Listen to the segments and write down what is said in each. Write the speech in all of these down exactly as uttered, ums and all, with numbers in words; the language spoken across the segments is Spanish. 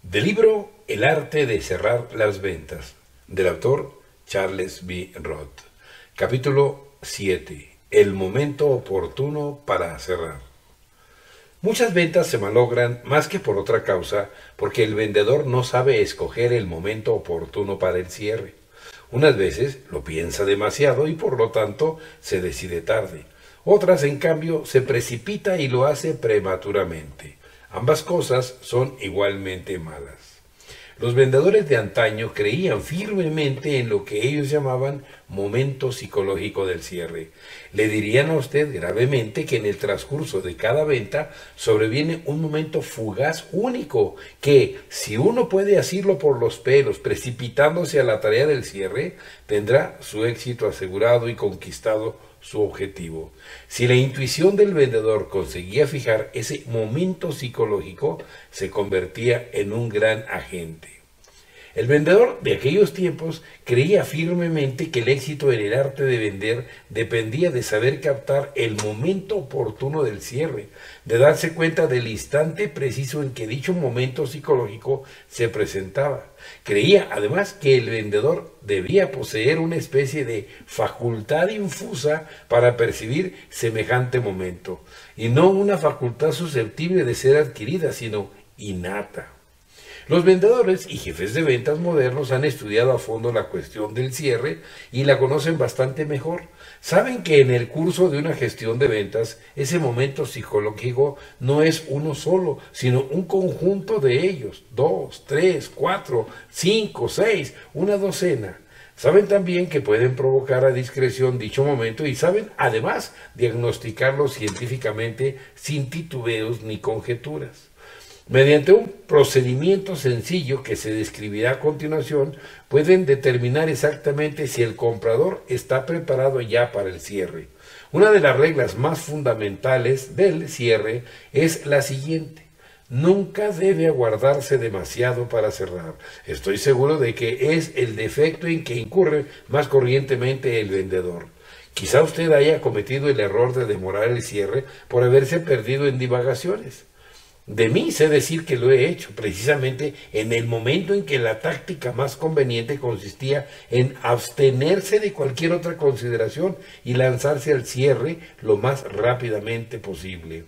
Del libro El arte de cerrar las ventas, del autor Charles B. Roth. Capítulo siete. El momento oportuno para cerrar. Muchas ventas se malogran más que por otra causa, porque el vendedor no sabe escoger el momento oportuno para el cierre. Unas veces lo piensa demasiado y por lo tanto se decide tarde. Otras, en cambio, se precipita y lo hace prematuramente. Ambas cosas son igualmente malas. Los vendedores de antaño creían firmemente en lo que ellos llamaban momento psicológico del cierre. Le dirían a usted gravemente que en el transcurso de cada venta sobreviene un momento fugaz único, que, si uno puede asirlo por los pelos, precipitándose a la tarea del cierre, tendrá su éxito asegurado y conquistado su objetivo. Si la intuición del vendedor conseguía fijar ese momento psicológico, se convertía en un gran agente. El vendedor de aquellos tiempos creía firmemente que el éxito en el arte de vender dependía de saber captar el momento oportuno del cierre, de darse cuenta del instante preciso en que dicho momento psicológico se presentaba. Creía además que el vendedor debía poseer una especie de facultad infusa para percibir semejante momento, y no una facultad susceptible de ser adquirida, sino innata. Los vendedores y jefes de ventas modernos han estudiado a fondo la cuestión del cierre y la conocen bastante mejor. Saben que en el curso de una gestión de ventas, ese momento psicológico no es uno solo, sino un conjunto de ellos, dos, tres, cuatro, cinco, seis, una docena. Saben también que pueden provocar a discreción dicho momento y saben además diagnosticarlo científicamente sin titubeos ni conjeturas. Mediante un procedimiento sencillo que se describirá a continuación, pueden determinar exactamente si el comprador está preparado ya para el cierre. Una de las reglas más fundamentales del cierre es la siguiente: nunca debe aguardarse demasiado para cerrar. Estoy seguro de que es el defecto en que incurre más corrientemente el vendedor. Quizá usted haya cometido el error de demorar el cierre por haberse perdido en divagaciones. De mí sé decir que lo he hecho, precisamente en el momento en que la táctica más conveniente consistía en abstenerse de cualquier otra consideración y lanzarse al cierre lo más rápidamente posible.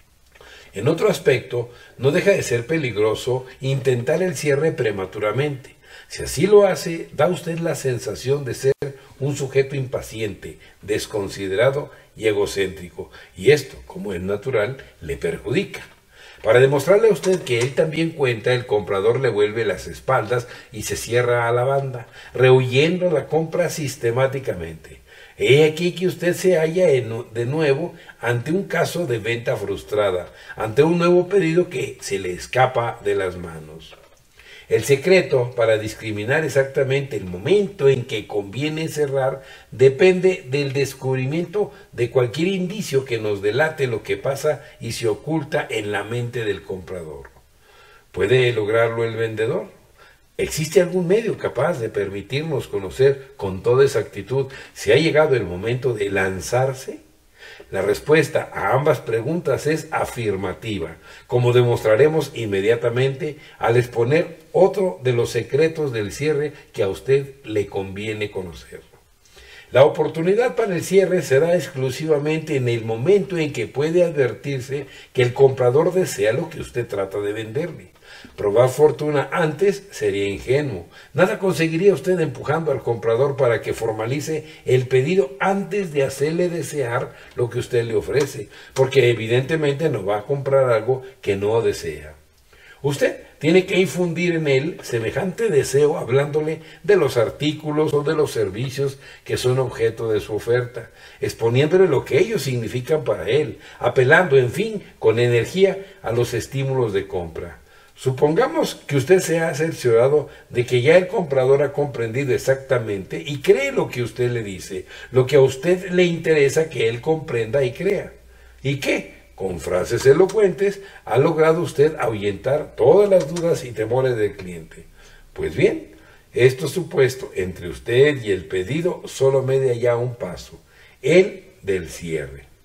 En otro aspecto, no deja de ser peligroso intentar el cierre prematuramente. Si así lo hace, da usted la sensación de ser un sujeto impaciente, desconsiderado y egocéntrico, y esto, como es natural, le perjudica. Para demostrarle a usted que él también cuenta, el comprador le vuelve las espaldas y se cierra a la banda, rehuyendo la compra sistemáticamente. He aquí que usted se halla de nuevo ante un caso de venta frustrada, ante un nuevo pedido que se le escapa de las manos. El secreto para discriminar exactamente el momento en que conviene cerrar depende del descubrimiento de cualquier indicio que nos delate lo que pasa y se oculta en la mente del comprador. ¿Puede lograrlo el vendedor? ¿Existe algún medio capaz de permitirnos conocer con toda exactitud si ha llegado el momento de lanzarse? La respuesta a ambas preguntas es afirmativa, como demostraremos inmediatamente al exponer otro de los secretos del cierre que a usted le conviene conocer. La oportunidad para el cierre se da exclusivamente en el momento en que puede advertirse que el comprador desea lo que usted trata de venderle. Probar fortuna antes sería ingenuo. Nada conseguiría usted empujando al comprador para que formalice el pedido antes de hacerle desear lo que usted le ofrece, porque evidentemente no va a comprar algo que no desea. Usted tiene que infundir en él semejante deseo hablándole de los artículos o de los servicios que son objeto de su oferta, exponiéndole lo que ellos significan para él, apelando, en fin, con energía a los estímulos de compra. Supongamos que usted se ha cerciorado de que ya el comprador ha comprendido exactamente y cree lo que usted le dice, lo que a usted le interesa que él comprenda y crea. ¿Y qué? Con frases elocuentes ha logrado usted ahuyentar todas las dudas y temores del cliente. Pues bien, esto supuesto, entre usted y el pedido solo media ya un paso, el del cierre.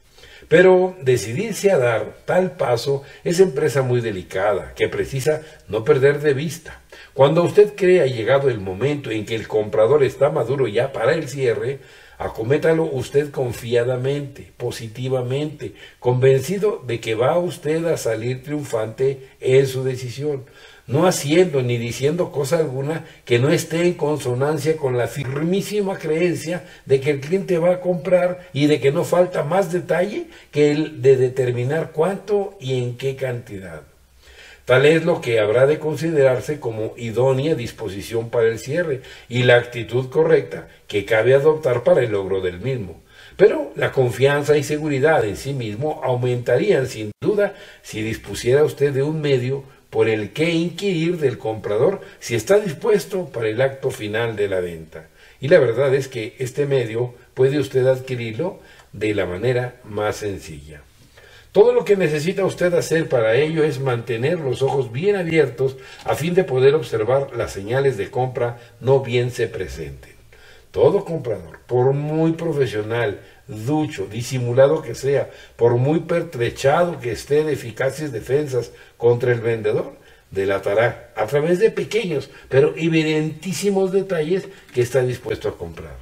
Pero decidirse a dar tal paso es empresa muy delicada, que precisa no perder de vista. Cuando usted crea llegado el momento en que el comprador está maduro ya para el cierre, acométalo usted confiadamente, positivamente, convencido de que va usted a salir triunfante en su decisión, no haciendo ni diciendo cosa alguna que no esté en consonancia con la firmísima creencia de que el cliente va a comprar y de que no falta más detalle que el de determinar cuánto y en qué cantidad. Tal es lo que habrá de considerarse como idónea disposición para el cierre y la actitud correcta que cabe adoptar para el logro del mismo. Pero la confianza y seguridad en sí mismo aumentarían sin duda si dispusiera usted de un medio por el que inquirir del comprador si está dispuesto para el acto final de la venta. Y la verdad es que este medio puede usted adquirirlo de la manera más sencilla. Todo lo que necesita usted hacer para ello es mantener los ojos bien abiertos a fin de poder observar las señales de compra no bien se presenten. Todo comprador, por muy profesional, ducho, disimulado que sea, por muy pertrechado que esté de eficaces defensas contra el vendedor, delatará a través de pequeños pero evidentísimos detalles que está dispuesto a comprar.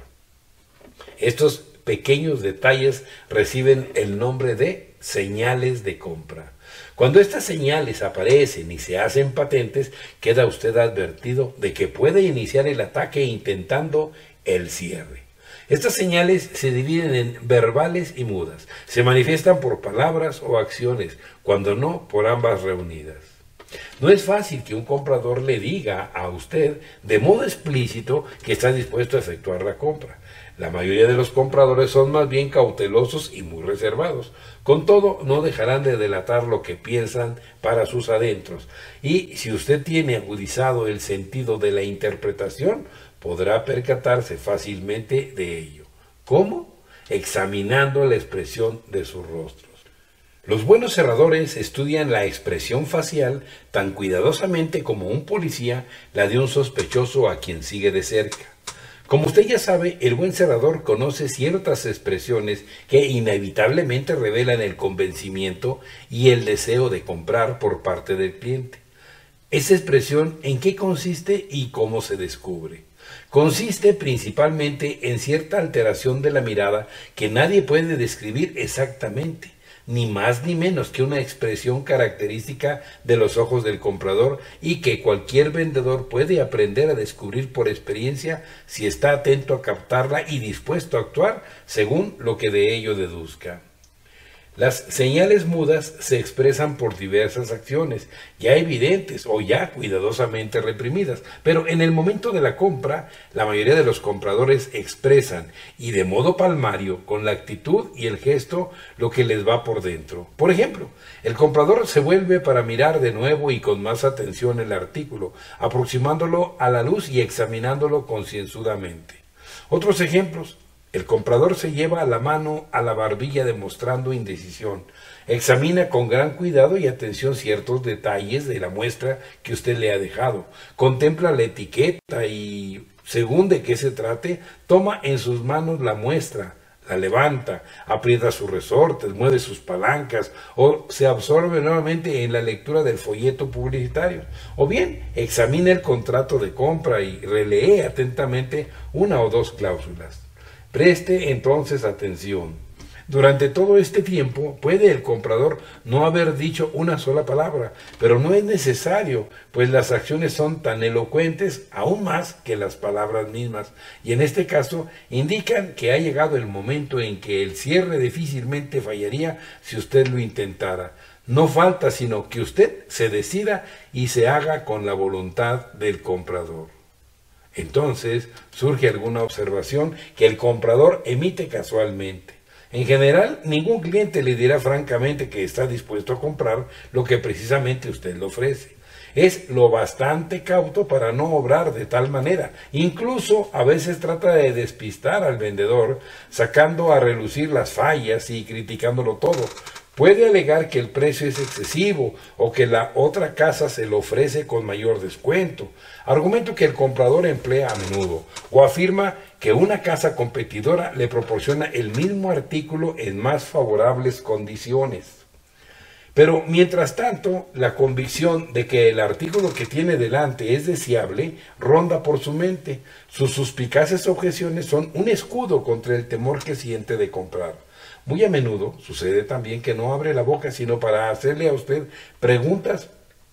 Estos pequeños detalles reciben el nombre de señales de compra. Cuando estas señales aparecen y se hacen patentes, queda usted advertido de que puede iniciar el ataque intentando el cierre. Estas señales se dividen en verbales y mudas. Se manifiestan por palabras o acciones, cuando no por ambas reunidas. No es fácil que un comprador le diga a usted de modo explícito que está dispuesto a efectuar la compra. La mayoría de los compradores son más bien cautelosos y muy reservados. Con todo, no dejarán de delatar lo que piensan para sus adentros. Y si usted tiene agudizado el sentido de la interpretación, podrá percatarse fácilmente de ello. ¿Cómo? Examinando la expresión de sus rostros. Los buenos cerradores estudian la expresión facial tan cuidadosamente como un policía la de un sospechoso a quien sigue de cerca. Como usted ya sabe, el buen cerrador conoce ciertas expresiones que inevitablemente revelan el convencimiento y el deseo de comprar por parte del cliente. ¿Esa expresión en qué consiste y cómo se descubre? Consiste principalmente en cierta alteración de la mirada que nadie puede describir exactamente, ni más ni menos que una expresión característica de los ojos del comprador y que cualquier vendedor puede aprender a descubrir por experiencia si está atento a captarla y dispuesto a actuar según lo que de ello deduzca. Las señales mudas se expresan por diversas acciones, ya evidentes o ya cuidadosamente reprimidas, pero en el momento de la compra, la mayoría de los compradores expresan, y de modo palmario, con la actitud y el gesto, lo que les va por dentro. Por ejemplo, el comprador se vuelve para mirar de nuevo y con más atención el artículo, aproximándolo a la luz y examinándolo concienzudamente. Otros ejemplos. El comprador se lleva la mano a la barbilla demostrando indecisión. Examina con gran cuidado y atención ciertos detalles de la muestra que usted le ha dejado. Contempla la etiqueta y, según de qué se trate, toma en sus manos la muestra, la levanta, aprieta sus resortes, mueve sus palancas o se absorbe nuevamente en la lectura del folleto publicitario. O bien, examina el contrato de compra y relee atentamente una o dos cláusulas. Preste entonces atención. Durante todo este tiempo puede el comprador no haber dicho una sola palabra, pero no es necesario, pues las acciones son tan elocuentes aún más que las palabras mismas, y en este caso indican que ha llegado el momento en que el cierre difícilmente fallaría si usted lo intentara. No falta sino que usted se decida y se haga con la voluntad del comprador. Entonces surge alguna observación que el comprador emite casualmente. En general, ningún cliente le dirá francamente que está dispuesto a comprar lo que precisamente usted le ofrece. Es lo bastante cauto para no obrar de tal manera. Incluso a veces trata de despistar al vendedor, sacando a relucir las fallas y criticándolo todo. Puede alegar que el precio es excesivo o que la otra casa se lo ofrece con mayor descuento, argumento que el comprador emplea a menudo, o afirma que una casa competidora le proporciona el mismo artículo en más favorables condiciones. Pero mientras tanto, la convicción de que el artículo que tiene delante es deseable ronda por su mente. Sus suspicaces objeciones son un escudo contra el temor que siente de comprar. Muy a menudo sucede también que no abre la boca sino para hacerle a usted preguntas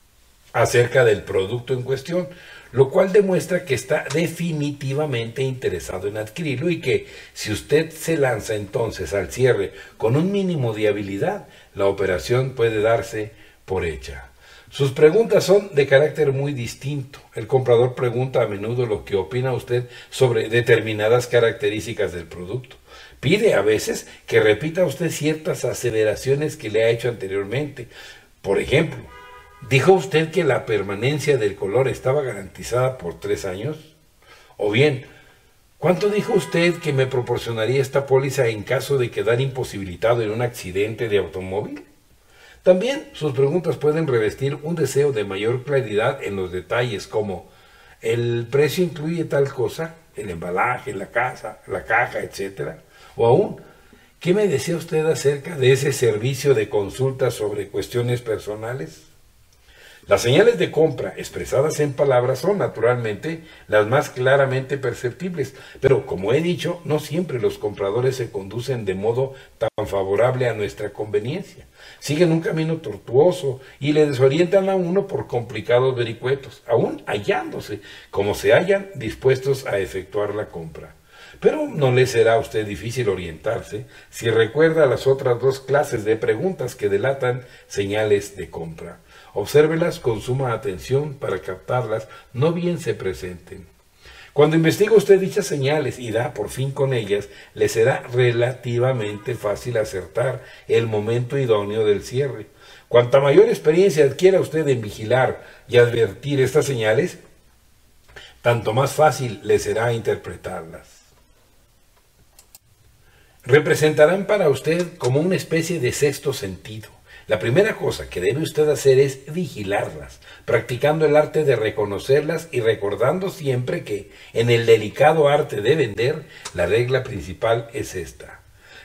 acerca del producto en cuestión, lo cual demuestra que está definitivamente interesado en adquirirlo y que si usted se lanza entonces al cierre con un mínimo de habilidad, la operación puede darse por hecha. Sus preguntas son de carácter muy distinto. El comprador pregunta a menudo lo que opina usted sobre determinadas características del producto. Pide a veces que repita usted ciertas aseveraciones que le ha hecho anteriormente. Por ejemplo, ¿dijo usted que la permanencia del color estaba garantizada por tres años? O bien, ¿cuánto dijo usted que me proporcionaría esta póliza en caso de quedar imposibilitado en un accidente de automóvil? También sus preguntas pueden revestir un deseo de mayor claridad en los detalles, como ¿el precio incluye tal cosa? ¿El embalaje, la casa, la caja, etcétera? O aún, ¿qué me decía usted acerca de ese servicio de consulta sobre cuestiones personales? Las señales de compra expresadas en palabras son, naturalmente, las más claramente perceptibles, pero, como he dicho, no siempre los compradores se conducen de modo tan favorable a nuestra conveniencia. Siguen un camino tortuoso y le desorientan a uno por complicados vericuetos, aún hallándose, como se hallan, dispuestos a efectuar la compra. Pero no le será a usted difícil orientarse si recuerda las otras dos clases de preguntas que delatan señales de compra. Obsérvelas con suma atención para captarlas, no bien se presenten. Cuando investiga usted dichas señales y da por fin con ellas, le será relativamente fácil acertar el momento idóneo del cierre. Cuanta mayor experiencia adquiera usted en vigilar y advertir estas señales, tanto más fácil le será interpretarlas. Representarán para usted como una especie de sexto sentido. La primera cosa que debe usted hacer es vigilarlas, practicando el arte de reconocerlas y recordando siempre que, en el delicado arte de vender, la regla principal es esta: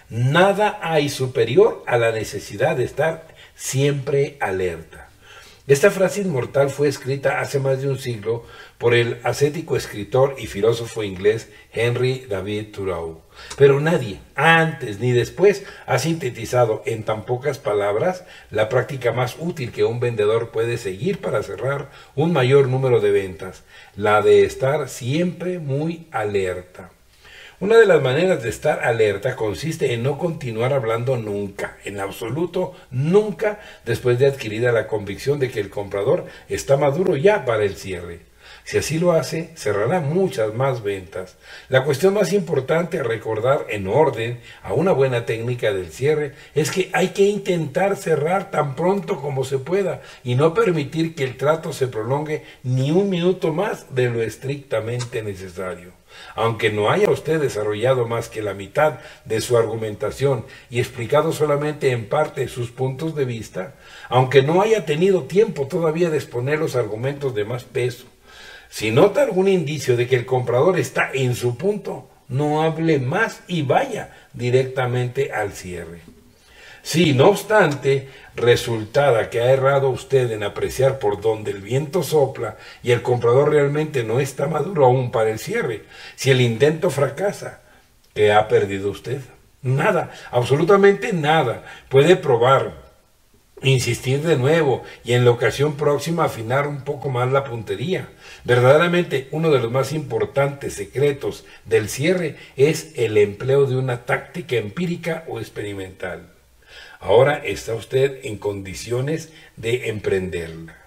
nada hay superior a la necesidad de estar siempre alerta. Esta frase inmortal fue escrita hace más de un siglo por el ascético escritor y filósofo inglés Henry David Thoreau. Pero nadie, antes ni después, ha sintetizado en tan pocas palabras la práctica más útil que un vendedor puede seguir para cerrar un mayor número de ventas, la de estar siempre muy alerta. Una de las maneras de estar alerta consiste en no continuar hablando nunca, en absoluto nunca, después de adquirida la convicción de que el comprador está maduro ya para el cierre. Si así lo hace, cerrará muchas más ventas. La cuestión más importante a recordar en orden a una buena técnica del cierre es que hay que intentar cerrar tan pronto como se pueda y no permitir que el trato se prolongue ni un minuto más de lo estrictamente necesario. Aunque no haya usted desarrollado más que la mitad de su argumentación y explicado solamente en parte sus puntos de vista, aunque no haya tenido tiempo todavía de exponer los argumentos de más peso, si nota algún indicio de que el comprador está en su punto, no hable más y vaya directamente al cierre. Si, no obstante, resultada que ha errado usted en apreciar por dónde el viento sopla y el comprador realmente no está maduro aún para el cierre, si el intento fracasa, ¿qué ha perdido usted? Nada, absolutamente nada. Puede probar, insistir de nuevo y en la ocasión próxima afinar un poco más la puntería. Verdaderamente, uno de los más importantes secretos del cierre es el empleo de una táctica empírica o experimental. Ahora está usted en condiciones de emprenderla.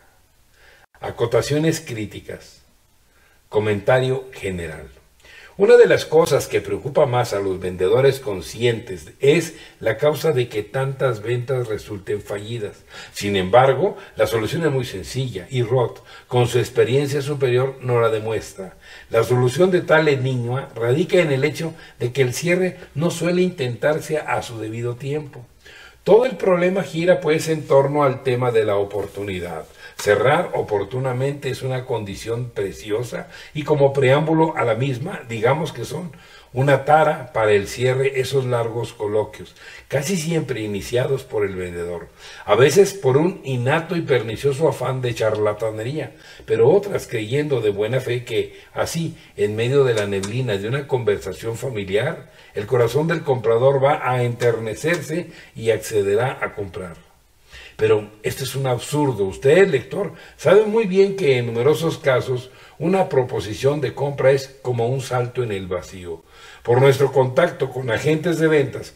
Acotaciones críticas. Comentario general. Una de las cosas que preocupa más a los vendedores conscientes es la causa de que tantas ventas resulten fallidas. Sin embargo, la solución es muy sencilla y Roth, con su experiencia superior, nos la demuestra. La solución de tal enigma radica en el hecho de que el cierre no suele intentarse a su debido tiempo. Todo el problema gira pues en torno al tema de la oportunidad. Cerrar oportunamente es una condición preciosa y como preámbulo a la misma, digamos que son una tara para el cierre esos largos coloquios, casi siempre iniciados por el vendedor, a veces por un innato y pernicioso afán de charlatanería, pero otras creyendo de buena fe que, así, en medio de la neblina de una conversación familiar, el corazón del comprador va a enternecerse y accederá a comprar. Pero esto es un absurdo. Usted, lector, sabe muy bien que en numerosos casos una proposición de compra es como un salto en el vacío. Por nuestro contacto con agentes de ventas,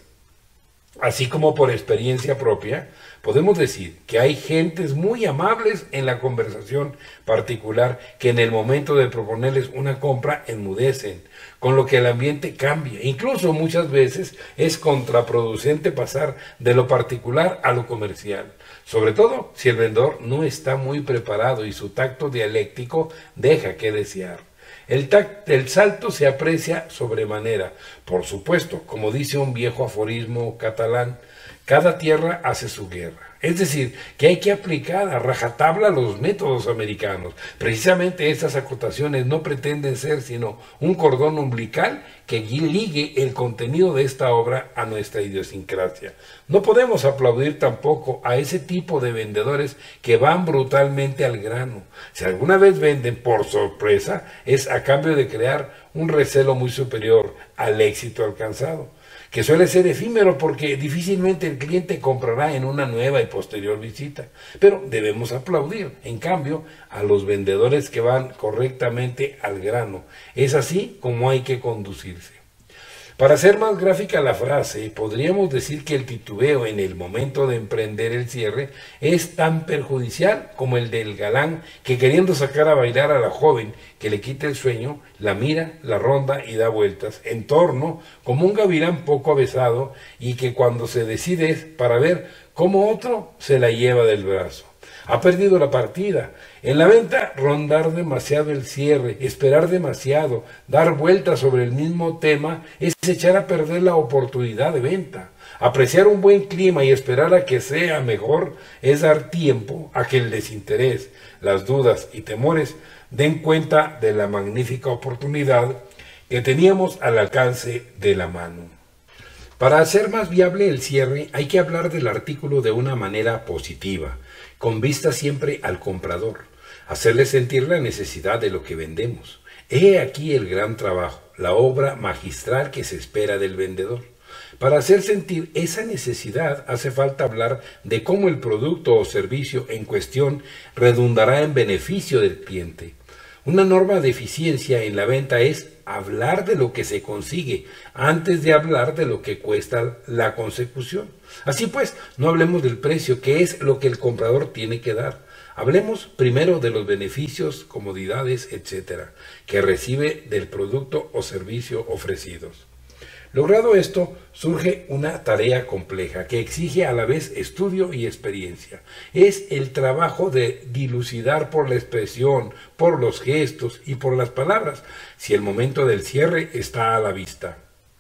así como por experiencia propia, podemos decir que hay gentes muy amables en la conversación particular que en el momento de proponerles una compra enmudecen, con lo que el ambiente cambia. Incluso muchas veces es contraproducente pasar de lo particular a lo comercial, sobre todo si el vendedor no está muy preparado y su tacto dialéctico deja que desear. El, tact, el salto se aprecia sobremanera. Por supuesto, como dice un viejo aforismo catalán, cada tierra hace su guerra. Es decir, que hay que aplicar a rajatabla los métodos americanos. Precisamente estas acotaciones no pretenden ser sino un cordón umbilical que ligue el contenido de esta obra a nuestra idiosincrasia. No podemos aplaudir tampoco a ese tipo de vendedores que van brutalmente al grano. Si alguna vez venden por sorpresa, es a cambio de crear un recelo muy superior al éxito alcanzado, que suele ser efímero porque difícilmente el cliente comprará en una nueva y posterior visita. Pero debemos aplaudir, en cambio, a los vendedores que van correctamente al grano. Es así como hay que conducirse. Para hacer más gráfica la frase, podríamos decir que el titubeo en el momento de emprender el cierre es tan perjudicial como el del galán que, queriendo sacar a bailar a la joven que le quita el sueño, la mira, la ronda y da vueltas en torno como un gavilán poco avesado y que cuando se decide es para ver cómo otro se la lleva del brazo. Ha perdido la partida. En la venta, rondar demasiado el cierre, esperar demasiado, dar vueltas sobre el mismo tema, es echar a perder la oportunidad de venta. Apreciar un buen clima y esperar a que sea mejor es dar tiempo a que el desinterés, las dudas y temores den cuenta de la magnífica oportunidad que teníamos al alcance de la mano. Para hacer más viable el cierre, hay que hablar del artículo de una manera positiva, con vista siempre al comprador, hacerle sentir la necesidad de lo que vendemos. He aquí el gran trabajo, la obra magistral que se espera del vendedor. Para hacer sentir esa necesidad hace falta hablar de cómo el producto o servicio en cuestión redundará en beneficio del cliente. Una norma de eficiencia en la venta es hablar de lo que se consigue antes de hablar de lo que cuesta la consecución. Así pues, no hablemos del precio, que es lo que el comprador tiene que dar. Hablemos primero de los beneficios, comodidades, etcétera, que recibe del producto o servicio ofrecidos. Logrado esto, surge una tarea compleja que exige a la vez estudio y experiencia. Es el trabajo de dilucidar por la expresión, por los gestos y por las palabras, si el momento del cierre está a la vista.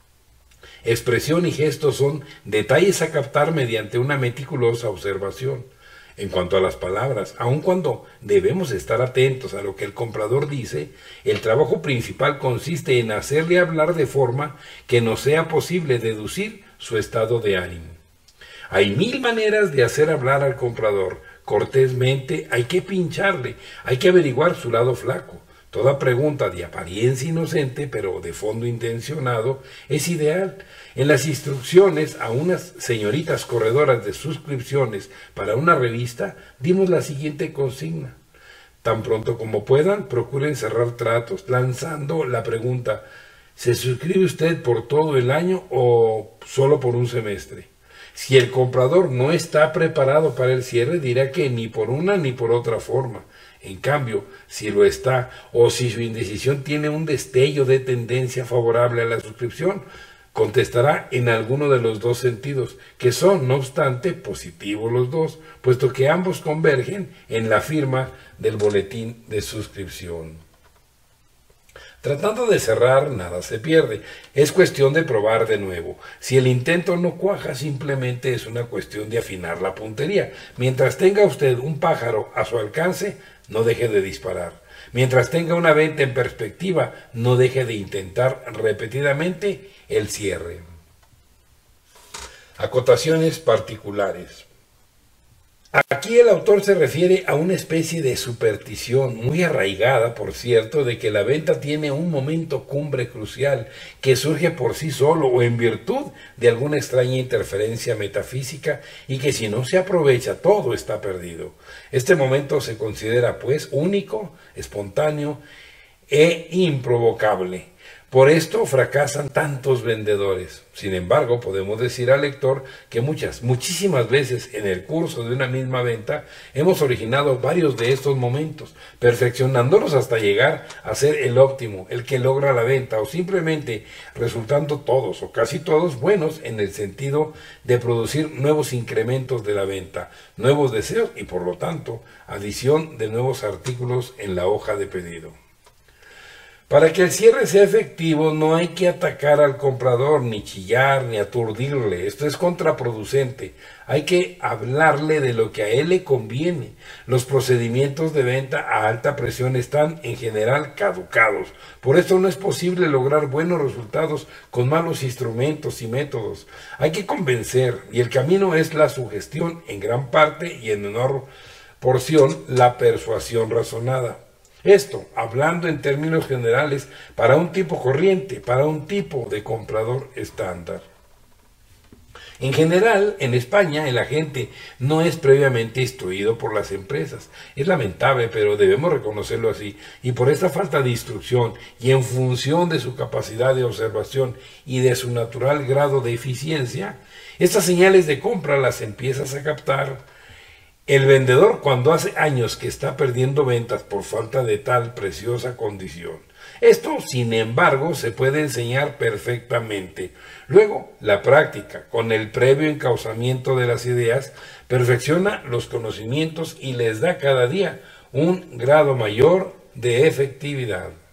Expresión y gestos son detalles a captar mediante una meticulosa observación. En cuanto a las palabras, aun cuando debemos estar atentos a lo que el comprador dice, el trabajo principal consiste en hacerle hablar de forma que nos sea posible deducir su estado de ánimo. Hay mil maneras de hacer hablar al comprador. Cortésmente hay que pincharle, hay que averiguar su lado flaco. Toda pregunta de apariencia inocente, pero de fondo intencionado, es ideal. En las instrucciones a unas señoritas corredoras de suscripciones para una revista, dimos la siguiente consigna. Tan pronto como puedan, procuren cerrar tratos, lanzando la pregunta, ¿se suscribe usted por todo el año o solo por un semestre? Si el comprador no está preparado para el cierre, dirá que ni por una ni por otra forma. En cambio, si lo está, o si su indecisión tiene un destello de tendencia favorable a la suscripción, contestará en alguno de los dos sentidos, que son, no obstante, positivos los dos, puesto que ambos convergen en la firma del boletín de suscripción. Tratando de cerrar, nada se pierde. Es cuestión de probar de nuevo. Si el intento no cuaja, simplemente es una cuestión de afinar la puntería. Mientras tenga usted un pájaro a su alcance, no deje de disparar. Mientras tenga una venta en perspectiva, no deje de intentar repetidamente el cierre. Acotaciones particulares. Aquí el autor se refiere a una especie de superstición, muy arraigada, por cierto, de que la venta tiene un momento cumbre crucial que surge por sí solo o en virtud de alguna extraña interferencia metafísica y que si no se aprovecha todo está perdido. Este momento se considera pues único, espontáneo e improvocable. Por esto fracasan tantos vendedores. Sin embargo, podemos decir al lector que muchas, muchísimas veces en el curso de una misma venta hemos originado varios de estos momentos, perfeccionándolos hasta llegar a ser el óptimo, el que logra la venta, o simplemente resultando todos o casi todos buenos en el sentido de producir nuevos incrementos de la venta, nuevos deseos y por lo tanto adición de nuevos artículos en la hoja de pedido. Para que el cierre sea efectivo no hay que atacar al comprador, ni chillar, ni aturdirle. Esto es contraproducente. Hay que hablarle de lo que a él le conviene. Los procedimientos de venta a alta presión están en general caducados. Por eso no es posible lograr buenos resultados con malos instrumentos y métodos. Hay que convencer, y el camino es la sugestión en gran parte y en menor porción la persuasión razonada. Esto, hablando en términos generales, para un tipo corriente, para un tipo de comprador estándar. En general, en España, el agente no es previamente instruido por las empresas. Es lamentable, pero debemos reconocerlo así. Y por esta falta de instrucción y en función de su capacidad de observación y de su natural grado de eficiencia, estas señales de compra las empiezas a captar el vendedor cuando hace años que está perdiendo ventas por falta de tal preciosa condición. Esto, sin embargo, se puede enseñar perfectamente. Luego, la práctica, con el previo encauzamiento de las ideas, perfecciona los conocimientos y les da cada día un grado mayor de efectividad.